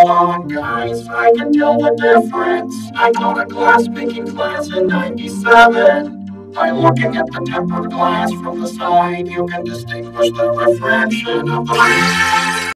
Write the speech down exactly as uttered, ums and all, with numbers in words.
on, guys, I can tell the difference. I taught a glass making class in ninety-seven. By looking at the tempered glass from the side, you can distinguish the refraction of the light.